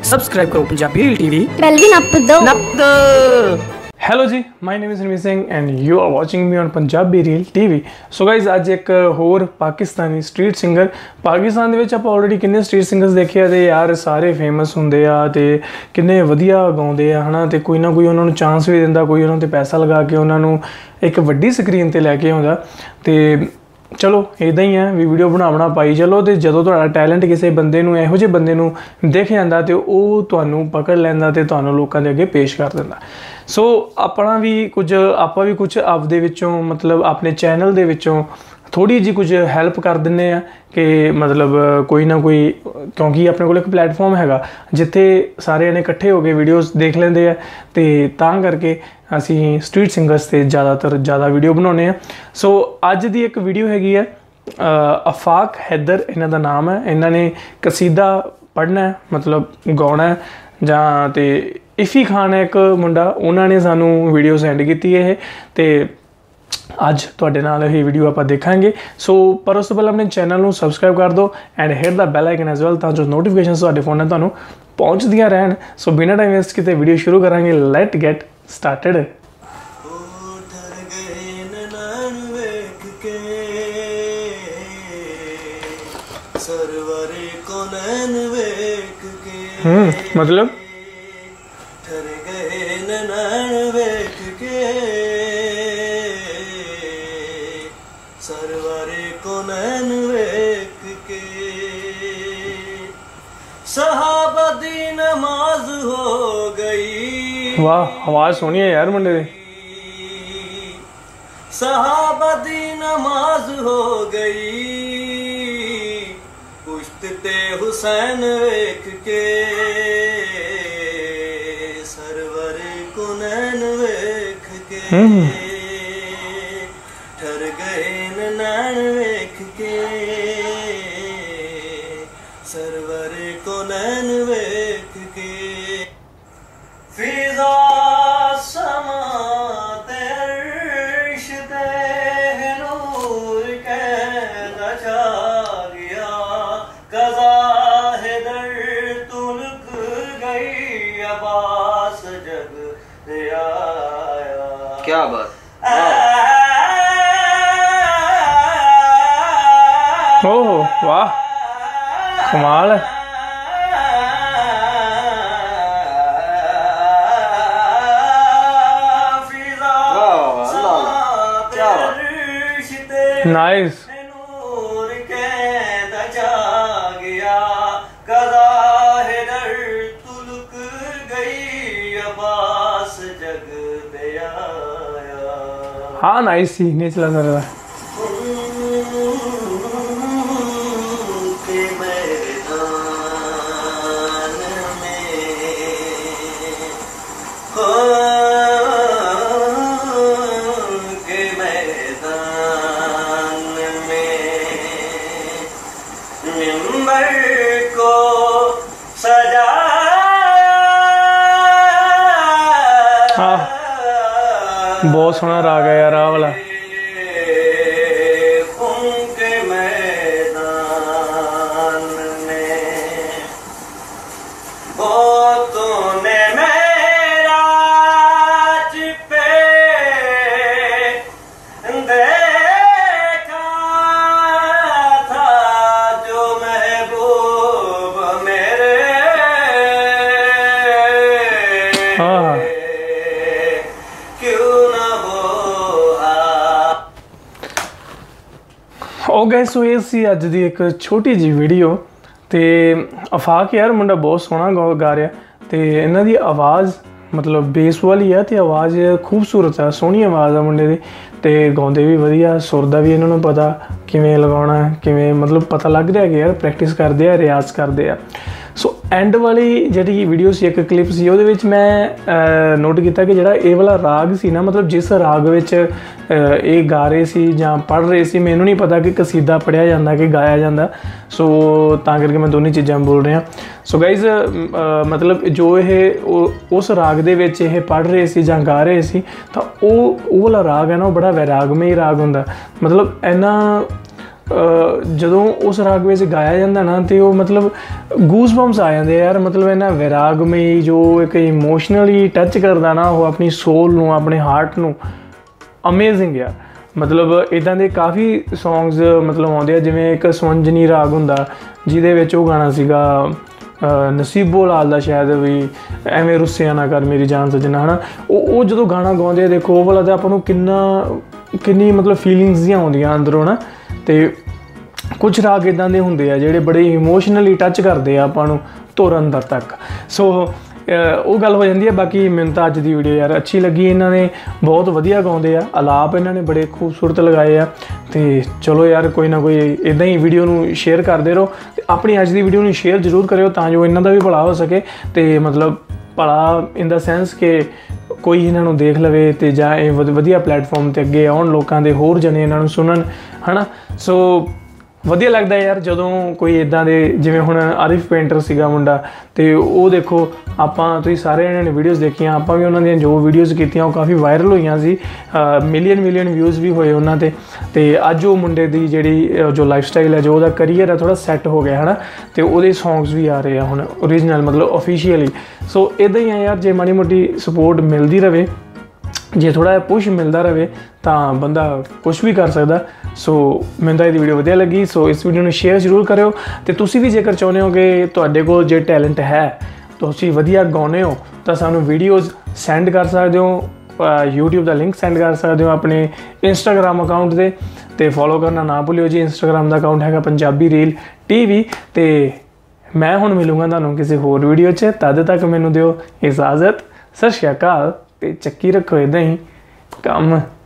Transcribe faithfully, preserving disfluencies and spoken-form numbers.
Subscribe करो Punjabi reel TV, bell भी नप दो नप दो। हेलो जी, my name is Ramit Singh and you are watching me on Punjabi reel TV. So guys अज एक होर पाकिस्तानी स्ट्रीट सिंगर। पाकिस्तान ਦੇ आप ऑलरेडी किन्ने स्ट्रीट सिंगर्स देखे ते यार सारे फेमस होंगे आ ते किन्ने वधिया गाउंदे आ है ना, ते कोई ना कोई उन्होंने चांस भी दिंदा, कोई उन्होंने पैसा लगा के उन्होंने एक वड्डी स्क्रीन ते लैके आउंदा। ते चलो इदा ही है भी वीडियो बना बना पाई चलो, तो जो तुहाडा टैलेंट किसी बंदे नूं इहो जिहे बंदे नूं दिख जांदा ते ओह तुहानूं पकड़ लैंदा ते तुहानूं लोकां दे अगे पेश कर दिंदा। सो अपना भी कुछ आपां भी कुछ आपदे विचों मतलब अपने चैनल दे विचों थोड़ी जी कुछ हैल्प कर दिंदे आ कि मतलब कोई ना कोई, क्योंकि अपने को एक प्लेटफॉर्म हैगा जिथे सारे जने इकट्ठे होकर वीडियोस देख लेंदे आ, ते तां करके असी स्ट्रीट सिंगर्स से ज़्यादातर ज़्यादा वीडियो बनाने हैं। सो अज दी एक वीडियो हैगी है अफाक हैदर इन्हां दा नाम है। इन्होंने कसीदा पढ़ना है मतलब गाना है जां ते इफ़ी खान है एक मुंडा, उन्होंने सानू वीडियो सेंड की है ते अज तुहाडे नाल ये वीडियो आप देखांगे। सो पर उस तो पहले अपने चैनल को सबसक्राइब कर दो and hit the bell icon as well, तां जो नोटिफिकेशन तुहाडे फोन तुहानूं पहुंचदियां रहन। सो बिना टाइम वेस्ट किते वीडियो शुरू करांगे। Let get started. हम्म मतलब सरवरे को नैन वेख के सहाबा दी नमाज हो गई। वाह आवाज सोहनी है यार मुंडे दी। सहाबा दी नमाज हो गई पुश्त ते हुसैन वेख के सरवरे को नैन वेख के ठर गए नैन वेख के सरवरे को नैन वेख के फिजा समा ते अर्श ते नूर कैदा छा गया कज़ा है दर तुलक गई अब्बास जग दे आया। क्या बात, ओह वाह कमाल है। नाइस। हाँ नाइस सी नहीं चला जा रहा। बहुत सोहना राग है यार आ वाला। ओ गैस सो ये सी अज दी एक छोटी जी वीडियो। तो अफाक यार मुंडा बहुत सोहना गा गा रहा, तो इन्हां दी आवाज़ मतलब बेस वाली है, तो आवाज़ खूबसूरत है, सोहनी आवाज़ है मुंडे दी, तो गाउंदे भी वधिया, सुर दा भी इन्होंने पता किवें लगाउणा किवें मतलब पता लग रहा है कि यार प्रैक्टिस करते हैं रियाज करते हैं। सो एंड वाली जी वीडियो सी एक क्लिप सी उहदे विच मैं नोट किया कि जिहड़ा ये वाला राग सी ना, मतलब जिस राग विच ये गा रहे सी जां पढ़ रहे सी, मैनूं नहीं पता कि कसीदा पढ़िया जांदा कि गाया जांदा। सो तां करके मैं दोनों चीज़ां बोल रहा। सो गाइज मतलब जो ये उस राग दे विच ये पढ़ रहे सी जां गा रहे सी, तो वो वाला राग है ना, वो बड़ा वैरागमई राग हुंदा। मतलब इन्ना ਜਦੋਂ ਉਸ ਰਾਗ ਵਿੱਚ ਗਾਇਆ ਜਾਂਦਾ ਨਾ ਤੇ ਉਹ ਮਤਲਬ ਗੂਸ ਬੰਪਸ ਆ ਜਾਂਦੇ ਯਾਰ। ਮਤਲਬ ਇਹਨਾਂ ਵਿਰਾਗਮਈ ਜੋ ਇੱਕ ਇਮੋਸ਼ਨਲੀ ਟੱਚ ਕਰਦਾ ਨਾ ਉਹ ਆਪਣੀ ਸੋਲ ਨੂੰ, ਆਪਣੇ ਹਾਰਟ ਨੂੰ, ਅਮੇਜ਼ਿੰਗ ਯਾਰ। ਮਤਲਬ ਇੱਦਾਂ ਦੇ ਕਾਫੀ ਸੌਂਗਸ ਮਤਲਬ ਆਉਂਦੇ ਆ, ਜਿਵੇਂ ਇੱਕ ਸਵੰਜਨੀ ਰਾਗ ਹੁੰਦਾ ਜਿਹਦੇ ਵਿੱਚ ਉਹ ਗਾਣਾ ਸੀਗਾ ਨਸੀਬੋ ਲਾਲ ਦਾ ਸ਼ਾਇਦ ਵੀ, ਐਵੇਂ ਰੁੱਸਿਆ ਨਾ ਕਰ ਮੇਰੀ ਜਾਨ ਸੱਜਣਾ, ਹੈ ਨਾ। ਉਹ ਉਹ ਜਦੋਂ ਗਾਣਾ ਗਾਉਂਦੇ ਆ ਦੇਖੋ ਉਹ ਵਾਲਾ ਤਾਂ ਆਪਾਂ ਨੂੰ ਕਿੰਨਾ ਕਿੰਨੀ ਮਤਲਬ ਫੀਲਿੰਗਸ ਜਿਹੀਆਂ ਆਉਂਦੀਆਂ ਅੰਦਰੋਂ ਨਾ। ਅਤੇ ਕੁਛ ਰਾਗ ਇੱਦਾਂ ਦੇ ਹੁੰਦੇ ਆ ਜਿਹੜੇ ਬੜੇ ਇਮੋਸ਼ਨਲੀ ਟੱਚ ਕਰਦੇ ਆ ਆਪਾਂ ਨੂੰ ਧੁਰ ਅੰਦਰ ਤੱਕ। ਸੋ ਉਹ ਗੱਲ ਹੋ ਜਾਂਦੀ ਹੈ। ਬਾਕੀ ਮੈਨੂੰ ਤਾਂ ਅੱਜ ਦੀ ਵੀਡੀਓ ਯਾਰ ਅੱਛੀ ਲੱਗੀ, ਇਹਨਾਂ ਨੇ ਬਹੁਤ ਵਧੀਆ ਗਾਉਂਦੇ ਆ, ਅਲਾਪ ਇਹਨਾਂ ਨੇ ਬੜੇ ਖੂਬਸੂਰਤ ਲਗਾਏ ਆ। ਅਤੇ ਚਲੋ ਯਾਰ ਕੋਈ ਨਾ ਕੋਈ ਇੱਦਾਂ ਹੀ ਵੀਡੀਓ ਨੂੰ ਸ਼ੇਅਰ ਕਰਦੇ ਰਹੋ ਅਤੇ ਆਪਣੀ ਅੱਜ ਦੀ ਵੀਡੀਓ ਨੂੰ ਸ਼ੇਅਰ ਜ਼ਰੂਰ ਕਰਿਓ ਤਾਂ ਜੋ ਇਹਨਾਂ ਦਾ ਵੀ ਭਲਾ ਹੋ ਸਕੇ। ਅਤੇ ਮਤਲਬ ਭਲਾ ਇਨ ਦਾ ਸੈਂਸ ਕਿ ਕੋਈ ਇਹਨਾਂ ਨੂੰ ਦੇਖ ਲਵੇ ਅਤੇ ਜਾਂ ਇਹ ਵਧ ਵਧੀਆ ਪਲੇਟਫਾਰਮ 'ਤੇ ਅੱਗੇ ਆਉਣ, ਲੋਕਾਂ ਦੇ ਹੋਰ ਜਣੇ ਇਹਨਾਂ ਨੂੰ ਸੁਣਨ, ਹੈ ਨਾ। ਸੋ ਵਧੀਆ ਲੱਗਦਾ ਯਾਰ ਜਦੋਂ ਕੋਈ ਇੱਦਾਂ ਦੇ, ਜਿਵੇਂ ਹੁਣ ਆਰਿਫ ਪੇਂਟਰ ਸੀਗਾ ਮੁੰਡਾ, ਅਤੇ ਉਹ ਦੇਖੋ ਆਪਾਂ ਤੁਸੀਂ ਸਾਰੇ ਇਹਨਾਂ ਨੇ ਵੀਡੀਓਜ਼ ਦੇਖੀਆਂ, ਆਪਾਂ ਵੀ ਉਹਨਾਂ ਦੀਆਂ ਜੋ ਵੀਡੀਓਜ਼ ਕੀਤੀਆਂ ਉਹ ਕਾਫੀ ਵਾਇਰਲ ਹੋਈਆਂ ਸੀ, ਮਿਲੀਅਨ ਮਿਲੀਅਨ ਵਿਊਜ਼ ਵੀ ਹੋਏ ਉਹਨਾਂ 'ਤੇ। ਅਤੇ ਅੱਜ ਉਹ ਮੁੰਡੇ ਦੀ ਜਿਹੜੀ ਜੋ ਲਾਈਫ ਸਟਾਈਲ ਹੈ, ਜੋ ਉਹਦਾ ਕਰੀਅਰ ਹੈ ਥੋੜ੍ਹਾ ਸੈੱਟ ਹੋ ਗਿਆ, ਹੈ ਨਾ। ਅਤੇ ਉਹਦੇ ਸੌਂਗਸ ਵੀ ਆ ਰਹੇ ਆ ਹੁਣ ਓਰੀਜਨਲ, ਮਤਲਬ ਓਫੀਸ਼ੀਅਲੀ। ਸੋ ਇੱਦਾਂ ਹੀ ਆ ਯਾਰ, ਜੇ ਮਾੜੀ ਮੋਟੀ ਸਪੋਰਟ ਮਿਲਦੀ ਰਹੇ, ਜੇ ਥੋੜ੍ਹਾ ਜਿਹਾ ਪੁਸ਼ ਮਿਲਦਾ ਰਹੇ ਤਾਂ ਬੰਦਾ ਕੁਛ ਵੀ ਕਰ ਸਕਦਾ। ਸੋ ਮੈਨੂੰ ਤਾਂ ਇਹਦੀ ਵੀਡੀਓ ਵਧੀਆ ਲੱਗੀ, ਸੋ ਇਸ ਵੀਡੀਓ ਨੂੰ ਸ਼ੇਅਰ ਜ਼ਰੂਰ ਕਰਿਓ। ਅਤੇ ਤੁਸੀਂ ਵੀ ਜੇਕਰ ਚਾਹੁੰਦੇ ਹੋ ਕਿ ਤੁਹਾਡੇ ਕੋਲ ਜੇ ਟੈਲੈਂਟ ਹੈ, ਤੁਸੀਂ ਵਧੀਆ ਗਾਉਂਦੇ ਹੋ, ਤਾਂ ਸਾਨੂੰ ਵੀਡੀਓਜ਼ ਸੈਂਡ ਕਰ ਸਕਦੇ ਹੋ, YouTube ਦਾ ਲਿੰਕ ਸੈਂਡ ਕਰ ਸਕਦੇ ਹੋ ਆਪਣੇ ਇੰਸਟਾਗ੍ਰਾਮ ਅਕਾਊਂਟ 'ਤੇ, ਅਤੇ ਫੋਲੋ ਕਰਨਾ ਨਾ ਭੁੱਲਿਓ ਜੀ। ਇੰਸਟਾਗ੍ਰਾਮ ਦਾ ਅਕਾਊਂਟ ਹੈਗਾ ਪੰਜਾਬੀ ਰੀਲ ਟੀ ਵੀ। ਅਤੇ ਮੈਂ ਹੁਣ ਮਿਲੂੰਗਾ ਤੁਹਾਨੂੰ ਕਿਸੇ ਹੋਰ ਵੀਡੀਓ 'ਚ, ਤਦ ਤੱਕ ਮੈਨੂੰ ਦਿਓ ਇਜਾਜ਼ਤ। ਸਤਿ ਸ਼੍ਰੀ ਅਕਾਲ, ਅਤੇ ਚੱਕੀ ਰੱਖੋ ਇੱਦਾਂ ਹੀ ਕੰਮ।